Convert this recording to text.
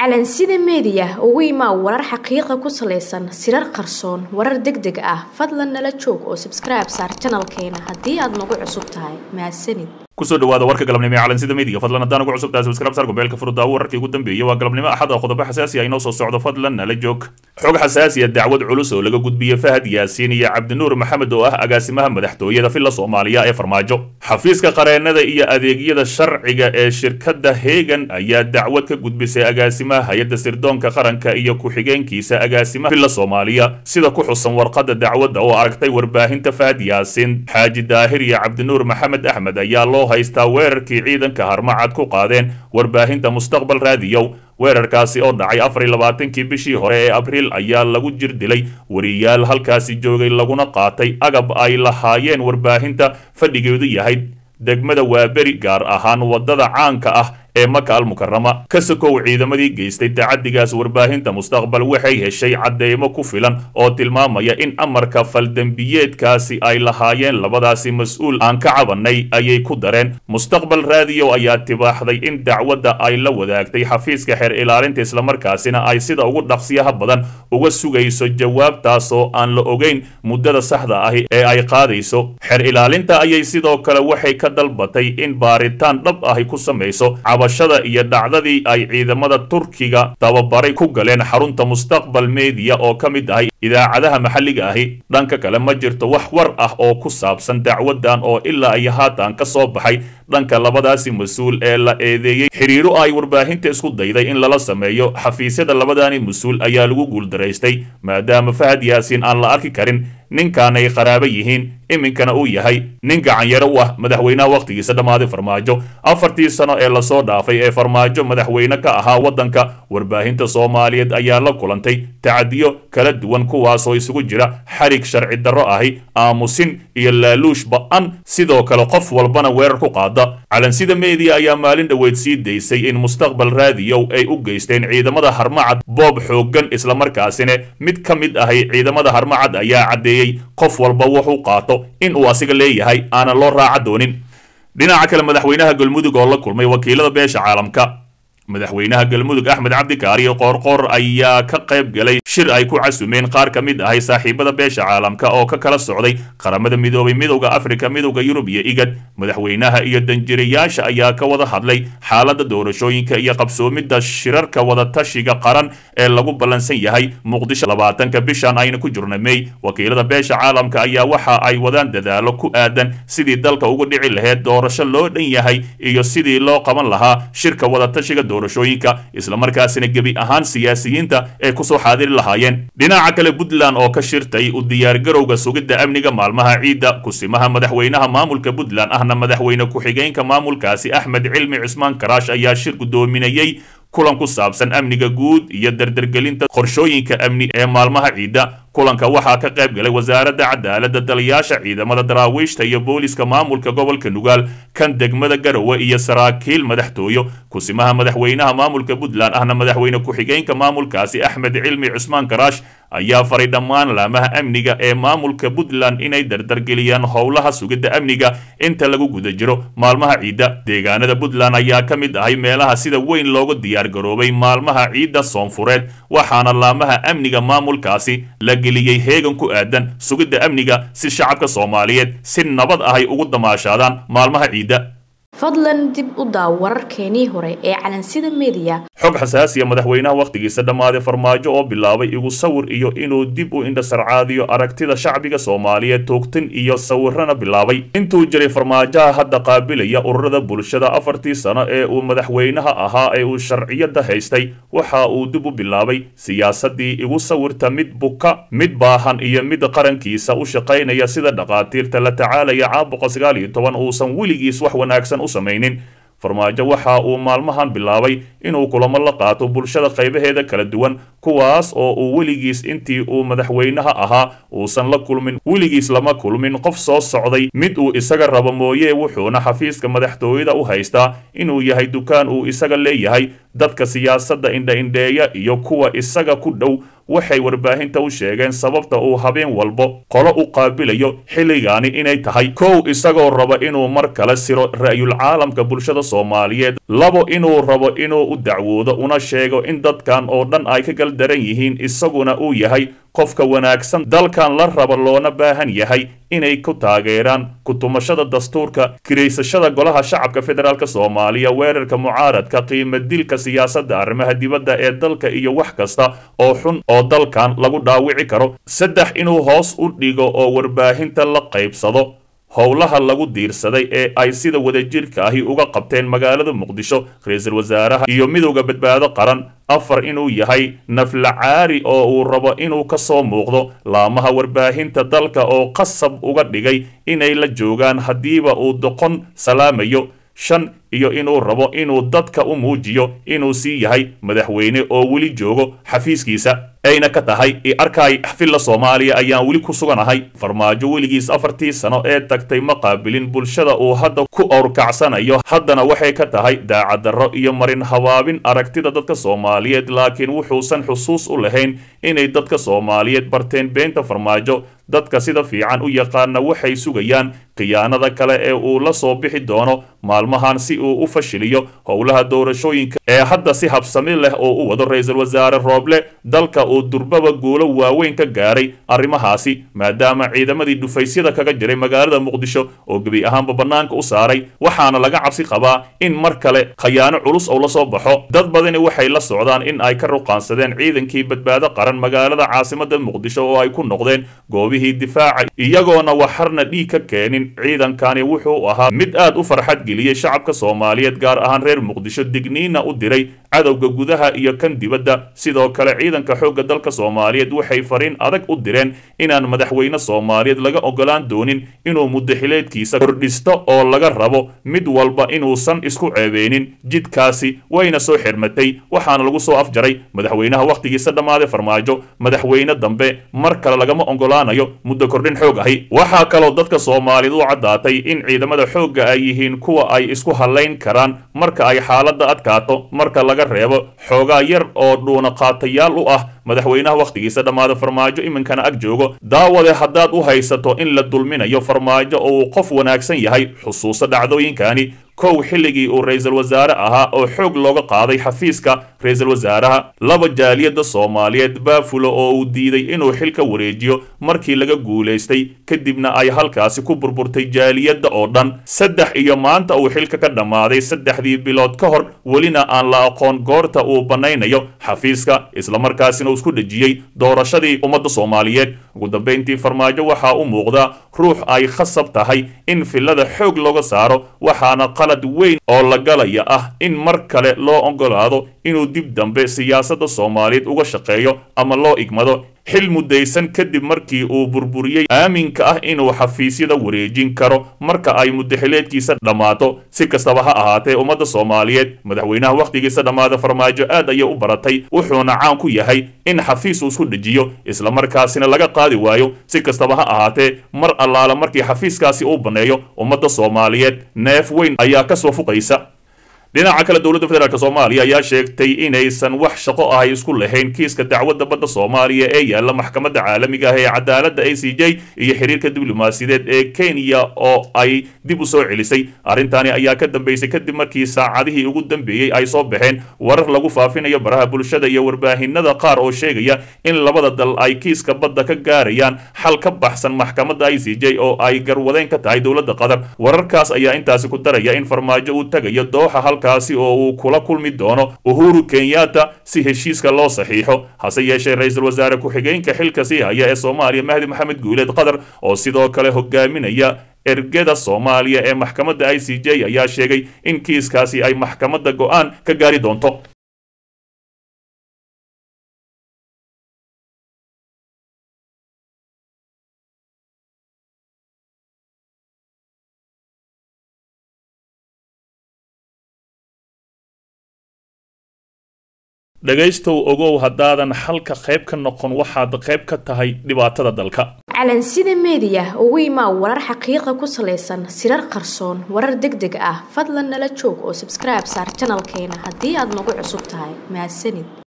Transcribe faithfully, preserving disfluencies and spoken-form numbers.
calansida media ugu imaa warar xaqiiqa ku saleysan sirar qarsoon warar degdeg ah fadlan nala joog oo subscribe saar channelkeena haddii aad nagu cusub tahay mahadsanid kusoo dhawaada warka galabnimo ee calansida media fadlan haddaan ugu cusub tahay subscribe saar gobeelka furda wararkii ugu dambeeyay waa galabnimo axad ah qodobo xasaasi ah inoo soo socdo fadlan nala joog xog xasaasi ah dacwad culus oo laga gudbiyay Fahad Yaasiin iyo Cabdinuur Maxamed oo ah agaasimaha madaxtooyada filla Soomaaliya ee farmaajo xafiiska qareenada iyo adeegyada sharciga ee shirkadda Heegan ayaa dacwad ka gudbisay agaasimaha hay'adda sirdoonka qaranka iyo ku-xigeenkiisa agaasimaha filla Soomaaliya sida ku xusan warqadda dacwadda oo aragtay warbaahinta Fahad Yaasiin Xaaji Daahir iyo Cabdinuur Maxamed Axmed ayaa loo haystaa weerarkii ciidanka harmacad ku qaadeen warbaahinta Mustaqbal Radio weerarkaasi oo dhacay afar iyo labaatankii bishii hore ee Abriil ayaa lagu jir dilay wariyaal halkaasi joogay laguna qaatay agab ay lahaayeen warbaahinta fadhigeedu yahay degmada Waaberi gaar ahaan wadada caanka ah ee Maka al-Mukarrama ka sokow ciidamadii geystay tacadigaas warbaahinta Mustaqbal waxay heshay cadeymo ku filan oo tilmaamaya in amarka faldambiyeedkaasi ay lahaayeen labadaasi mas'uul aan ka cabanay ayay ku dareen Mustaqbal Radio ayaa tibaaxday in dacwadda ay la wadaagtay xafiiska xeer ilaalinta isla markaasina ay sida ugu dhaqsiyaha badan uga sugayso jawaabtaas oo aan la ogeyn muddada saxda ah ee ay qaadayso xeer ilaalinta ayay sidoo kale waxay ka dalbatay in baaritaan dhab ah ku sameyso shada iyo dhacdadii ay ciidamada Turkiga tababaray ku galeen xarunta Mustaqbal Media oo kamid ah idaacadaha maxalliga ahi dhanka kale ma jirto wax war ah oo ku saabsan dacwadan oo ilaa ay haatan ka soo baxay dhanka labadaasi mas'uul ee la eedeeyay xiriiro ay warbaahinta isku dayday in lala sameeyo xafiisyada labadaani mas'uul ayaa lagu guuldareystay maadaama Fahad Yaasiin aan la arki karin ninkan ay qaraabo yihiin iminkana uu yahay nin gacan yaro u ah madaxweynaha waqtigiisa dhamaaday farmaajo afartii sano ee la soo dhaafay ee farmaajo madaxweyne ka ahaa wadanka warbaahinta Soomaaliyeed ayaa la kulantay tacadiyo kala duwan kuwaas oo isugu jira xarig sharci darro ahi aamusin iyo laaluush ba'an sidoo kale qof walbana weerar ku qaada calansida media ayaa maalin dhaweyd sii daysay in Mustaqbal Radio ay u geysteen ciidamada harmacad boob xoogan isla markaasina mid ka mid ah ciidamada harmacad ayaa cadeeyay qof walba wuxuu qaato in uu asiga leeyahay aan loo raaca doonin dhinaca kale madaxweynaha galmudug oo la kulmay wakiilada beesha caalamka madaxweynaha galmudug Axmed Cabdi Kaariyo Qoorqoor ayaa ka qayb galay shir ay ku casumeen qaar ka mid ah saaxiibada beesha caalamka oo ka kala socday qaramada midoobay midowga Afrika midowga Yurub iyo igad madaxweynaha iyo danjirayaasha ayaa ka wada hadlay xaaladda doorashooyinka iyo qabsoomidda shirarka wada tashiga qaran ee lagu balansan yahay Muqdisho labaatanka bishan ayna ku jirnay May wakiilada beesha caalamka ayaa waxa ay wadaan dadaalo ku aadan sidii dalka ugu dhici lahayd doorasho loo dhan yahay iyo sidii loo qaban lahaa shirka wada tashiga doorashooyinka isla markaasina gebi ahaan siyaasiyiinta ee ku soo xaadir lahaayeen dhinaca kale Puntland oo ka shirtay u diyaar garowga sugidda amniga maalmaha ciida kusimaha madaxweynaha maamulka Puntland ahna madaxweyne ku-xigeenka maamulkaasi Axmed Cilmi Cismaan Karaash ayaa shir gudoominayay kulan ku saabsan amniga guud iyo dardargelinta qorshooyinka amni ee maalmaha ciida kulanka waxaa ka qayb galay wasaaradda cadaaladda taliyaasha ciidamada daraawiishta iyo booliska maamulka gobolka Nugaal kan degmada Garowe iyo saraakiil madaxtooyo kusimaha madaxweynaha maamulka Puntland ahna madaxweyne ku-xigeenka maamulkaasi Axmed Cilmi Cismaan Karaash ayaa faray dhammaan laamaha amniga ee maamulka Puntland inay dardargeliyaan howlaha sugidda amniga inta lagu guda jiro maalmaha ciida deegaanada Puntland ayaa ka mid ah meelaha sida weyn loogu diyaar garoobay maalmaha ciida soonfureed waxaana laamaha amniga maamulkaasi la geliyay heegan ku aadan sugidda amniga si shacabka Soomaaliyeed si nabad ah ay ugu damaashadaan maalmaha ciida fadlan dib u daaw wararkeenii hore ee calansida media xog xasaasi ah madaxweynaha waqtigiisa dhamaaday farmaajo oo bilaabay igu sawir iyo inuu dib u indhasarcaadiyo aragtida shacbiga Soomaaliyeed toogtin iyo sawirana bilaabay intuu jiray farmaajaha hadda qaabilaya ururada bulshada afartii sano ee uu madaxweynaha ahaa ee uu sharciyada haystay waxa uu dib u bilaabay siyaasadii igu sawirta mid buka mid baahan iyo mid qarankiisa u shaqeynaya sida dhaqaatiirta la tacaalaya caabuqa sagaal iyo toban uusan weligiis wax wanaagsan samaynin farmaajo waxa uu maalmahan bilaabay inuu kulamo la qaato bulshada qaybaheeda kala duwan kuwaas oo uu weligiis intii uu madaxweynaha ahaa uusan la kulmin weligiis lama kulmin qof soo socday mid uu isaga rabo mooyee wuxuuna xafiiska madaxtooyada u haystaa inuu yahay dukaan uu isaga leeyahay dadka siyaasadda indha indheeya iyo kuwa isaga ku dhow waxay warbaahinta u sheegeen sababta uu habeen walbo qolo u qaabilayo xilligaani inay tahay kow isagoo raba inuu mar kale siro ra'yul caalamka bulshada Soomaaliyeed labo inuu rabo inuu u dacwoodo una sheego in dadkan oo dhan ay ka gal daran yihiin isaguna uu yahay qofka wanaagsan dalkan la rabo loona baahan yahay inay ku taageeraan kutumashada dastuurka kireysashada golaha shacabka federaalka Soomaaliya weerarka mucaaradka qiimo dilka siyaasadda arrimaha dibadda ee dalka iyo wax kasta oo xun oo dalkan lagu dhaawici karo saddex inuu hoos u dhigo oo warbaahinta la qaybsado howlaha lagu diirsaday ee ay sida wadajirka ahi uga qabteen magaalada Muqdisho ra'iisul wasaaraha iyo midowga badbaado qaran afar inuu yahay naflacaari oo uu rabo inuu ka soo muuqdo laamaha warbaahinta dalka oo qasab uga dhigay inay la joogaan hadiiba uu doqon salaamayo shan iyo inuu rabo inuu dadka u muujiyo inuu sii yahay madaxweyne oo weli joogo xafiiskiisa ayna ka tahay i arkay xafilla Soomaaliya ayaan weli ku suganahay farmaajo weligiis afartii sano ee tagtay ma qaabilin bulshada uu hadda ku awrkacsanayo haddana waxay ka tahay daacad darro iyo marin habaabin aragtida dadka Soomaaliyeed laakiin wuxuusan xusuus u lahayn inay dadka Soomaaliyeed barteen beenta farmaajo dadka sida fiican u yaqaana waxay sugayaan qiyaanada kale ee uu la soo bixi doono maalmahan si uu u fashiliyo howlaha doorashooyinka ee hadda si habsami leh oo u wado ra'iisul wasaare Rooble dalka uu durbaba guulo waaweyn ka gaaray arrimahaasi maadaama ciidamadii dhufaysyada kaga jiray magaalada Muqdisho oo gabi ahaanba banaanka u saaray waxaana laga cabsi qabaa in mar kale khiyaano culus oo la soo baxo dad badani waxay la socdaan in ay ka ruqaansadeen ciidankii badbaado qaran magaalada caasimadda Muqdisho oo ay ku noqdeen goobihii difaaca iyagoona waxarna dhiig ka keenin ciidankani wuxuu ahaa mid aad u farxad geliyay shacabka Soomaaliyeed gaar ahaan reer Muqdisho digniina u diray cadawga gudaha iyo kan dibadda sidoo kale ciidanka xoogga dalka Soomaaliyeed waxay fariin adag u direen inaan madaxweyne Soomaaliyeed laga ogolaan doonin inuu muddaxileedkiisa kordhisto oo laga rabo mid walba inuusan isku ceebeenin jidkaasi wayna soo xirmatay waxaana lagu soo afjaray madaxweynaha waqtigiisa dhamaaday farmaajo madaxweyne dambe mar kale lagama ogolaanayo muddo kordhin xoog ahi waxa kale dadka Soomaaliyeed u cadaatay in ciidamada xoogga ay yihiin kuwa ay isku haleyn karaan marka ay xaaladda adkaato marka laga reebo xoogaa yar oo dhuuna qaatayaal u ah madaxweynaha waqtigiisa dhamaada farmaajo iminkana ag joogo daawade haddaad u haysato in la dulminayo farmaajo oo uu qof wanaagsan yahay xusuusta dhacdooyinkani kow xilligii uu ra'iisul wasaare ahaa oo xoog looga qaaday xafiiska ra'iisul wasaaraha laba jaaliyada Soomaaliyeed baafulo oo uu diiday inuu xilka wareejiyo markii laga guuleystay kadibna ay halkaasi ku burburtay jaaliyada oo dhan saddex iyo maanta uu xilka ka dhamaaday saddexdii bilood ka hor welina aan la aqoon goorta uu banaynayo xafiiska isla markaasina uu isku dhajiyay doorashadii ummadda Soomaaliyeed ugu dambeyntii farmaajo waxa uu muuqdaa ruux ay khasab tahay in filada xoog looga saaro waxaana qalad weyn oo la galaya ah in mar kale loo ogolaado inuu dib dambe siyaasadda Soomaaliyeed uga shaqeeyo ama loo igmado xil mudaysan kadib markii uu burburiyay aaminka ah inuu xafiisyada wareejin karo marka ay muddaxileedkiisa dhamaato si kastaba ha ahaatee ummadda Soomaaliyeed madaxweynaha waqtigiisa dhamaada farmaajo aad ayay u baratay wuxuuna caan ku yahay in xafiis uu isku dhajiyo isla markaasina laga qaadi waayo si kastaba ha ahaatee mar allaala markii xafiiskaasi uu baneeyo ummadda Soomaaliyeed neef weyn ayaa ka soo fuqaysa dhinaca kale dowladda federaalka Soomaaliya ayaa sheegtay inaysan wax shaqo ah isku lahayn kiiska dacwadda badda Soomaaliya ee yaala maxkamadda caalamiga ah ee cadaaladda I C J iyo xiriirka diblomaasiyadeed ee Kenya oo ay dib u soo celisay arintani ayaa ka dambeysay kadib markii saacadihii ugu dambeeyay ay soo baxeen warar lagu faafinayo baraha bulshada iyo warbaahinada qaar oo sheegaya in labada dal ay kiiska badda ka gaarayaan xal ka baxsan maxkamadda I C J oo ay garwadeen ka tahay dowladda Qatar wararkaas ayaa intaasi ku daraya in farmaajo uu tagayo Dooxa halkaasi oo uu kula kulmi doono Uhuru Kenyatta si heshiiska loo saxiixo hase yeeshee ra'iisul wasaare ku-xigeenka xilka sii haya ee Soomaaliya Mahdi Maxamed Guuleed Qadar oo sidoo kale hogaaminaya ergada Soomaaliya ee maxkamadda I C J ayaa sheegay in kiiskaasi ay maxkamadda go'aan ka gaari doonto dhagaystow ogow haddaadan halka qayb ka noqon waxaad qayb ka tahay dhibaatada dalka calansida media ugu imaa warar xaqiiqa ku saleysan sirar qarsoon warar degdeg ah fadlan nala joog oo subscribe saar channelkeena haddii aad nagu cusub tahay mahadsanid